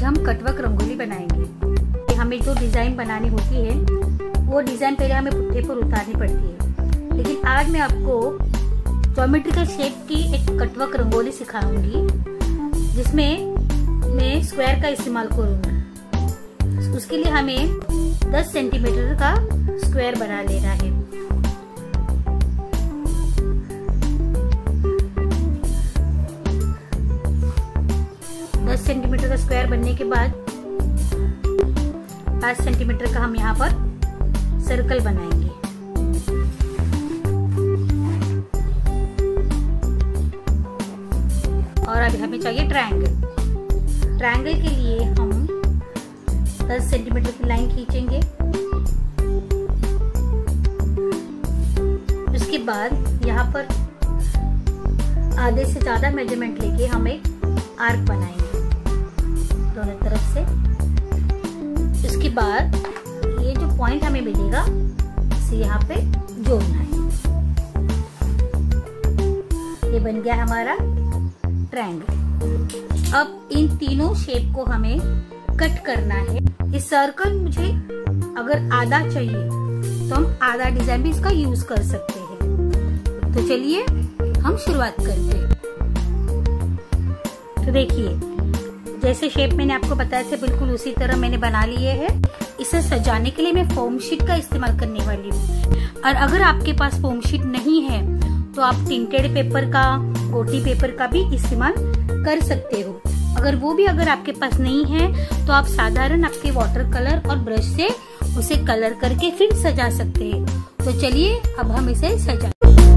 हम कटवर्क रंगोली बनाएंगे। हमें जो डिजाइन बनानी होती है वो डिजाइन पहले हमें पुट्ठे पर उतारनी पड़ती है, लेकिन आज मैं आपको ज्योमेट्रिकल शेप की एक कटवर्क रंगोली सिखाऊंगी जिसमें मैं स्क्वायर का इस्तेमाल करूंगी। उसके लिए हमें 10 सेंटीमीटर का स्क्वायर बना लेना है। सेंटीमीटर का स्क्वायर बनने के बाद 5 सेंटीमीटर का हम यहाँ पर सर्कल बनाएंगे। और अभी हमें चाहिए ट्रायंगल। ट्रायंगल के लिए हम 10 सेंटीमीटर की लाइन खींचेंगे। उसके बाद यहाँ पर आधे से ज्यादा मेजरमेंट लेके हम एक आर्क बनाएंगे दोनों तरफ से। उसके बाद ये जो पॉइंट हमें मिलेगा इसे यहाँ पे जोड़ना है। ये बन गया हमारा ट्रायंगल। अब इन तीनों शेप को हमें कट करना है। इस सर्कल मुझे अगर आधा चाहिए तो हम आधा डिजाइन भी इसका यूज कर सकते हैं। तो चलिए हम शुरुआत करते हैं। तो देखिए जैसे शेप मैंने आपको बताया था बिल्कुल उसी तरह मैंने बना लिए है। इसे सजाने के लिए मैं फोम शीट का इस्तेमाल करने वाली हूँ। और अगर आपके पास फोम शीट नहीं है तो आप टिंटेड पेपर का, गोटी पेपर का भी इस्तेमाल कर सकते हो। अगर आपके पास नहीं है तो आप साधारण आपके वाटर कलर और ब्रश से उसे कलर करके फिर सजा सकते हैं। तो चलिए अब हम इसे सजा।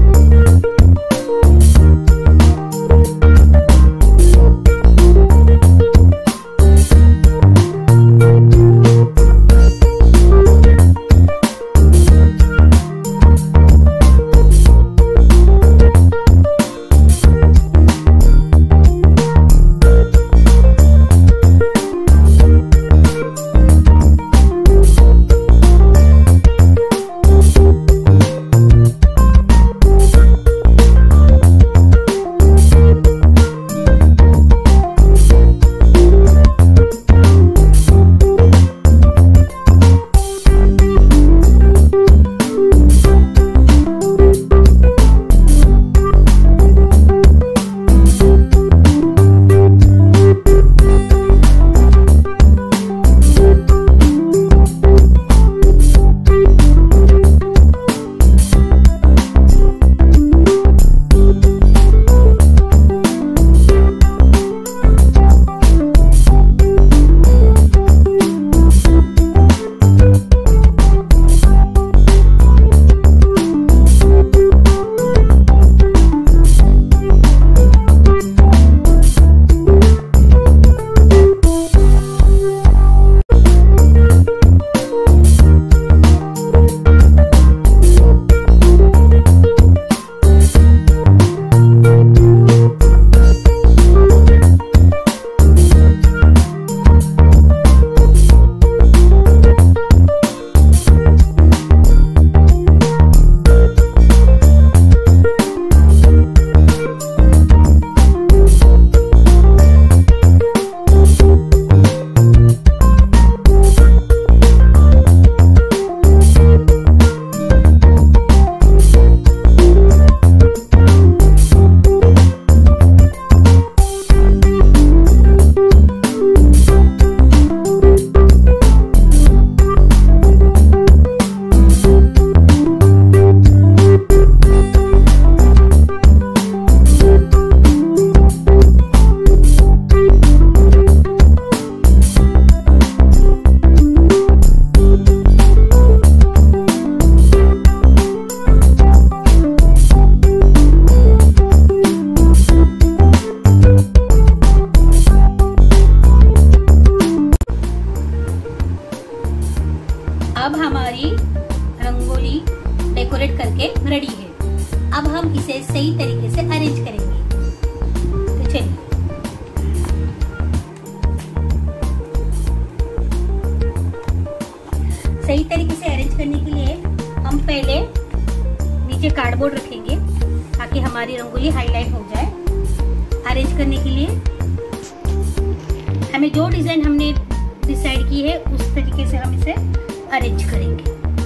अब हमारी रंगोली डेकोरेट करके रेडी है। अब हम इसे सही तरीके से अरेंज करेंगे। तो चलिए सही तरीके से अरेंज करने के लिए हम पहले नीचे कार्डबोर्ड रखेंगे ताकि हमारी रंगोली हाईलाइट हो जाए। अरेंज करने के लिए हमें जो डिजाइन हमने डिसाइड की है उस तरीके से हम इसे अरेंज करेंगे।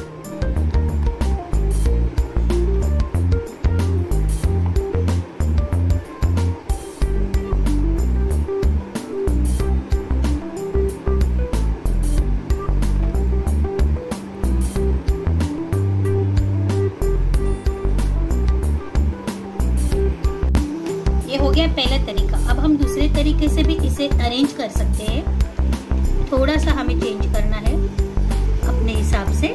ये हो गया पहला तरीका। अब हम दूसरे तरीके से भी इसे अरेंज कर सकते हैं। थोड़ा सा हमें चेंज करना है अपने हिसाब से।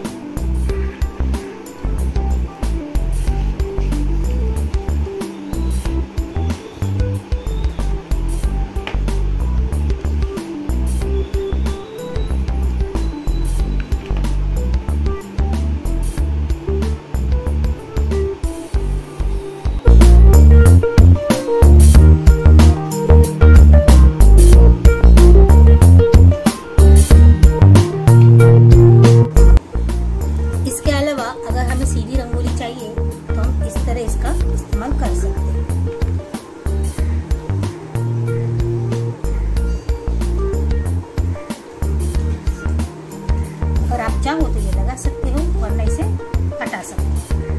अगर हमें सीधी रंगोली चाहिए तो हम इस तरह इसका इस्तेमाल कर सकते हैं। और आप चाहो तो ये लगा सकते हो वरना इसे हटा सकते हो।